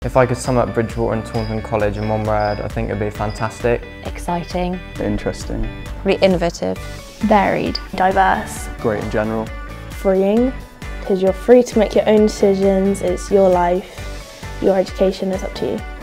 If I could sum up Bridgwater Taunton College in one word, I think it would be fantastic. Exciting. Interesting. Really innovative. Varied. Diverse. Great in general. Freeing, because you're free to make your own decisions. It's your life. Your education is up to you.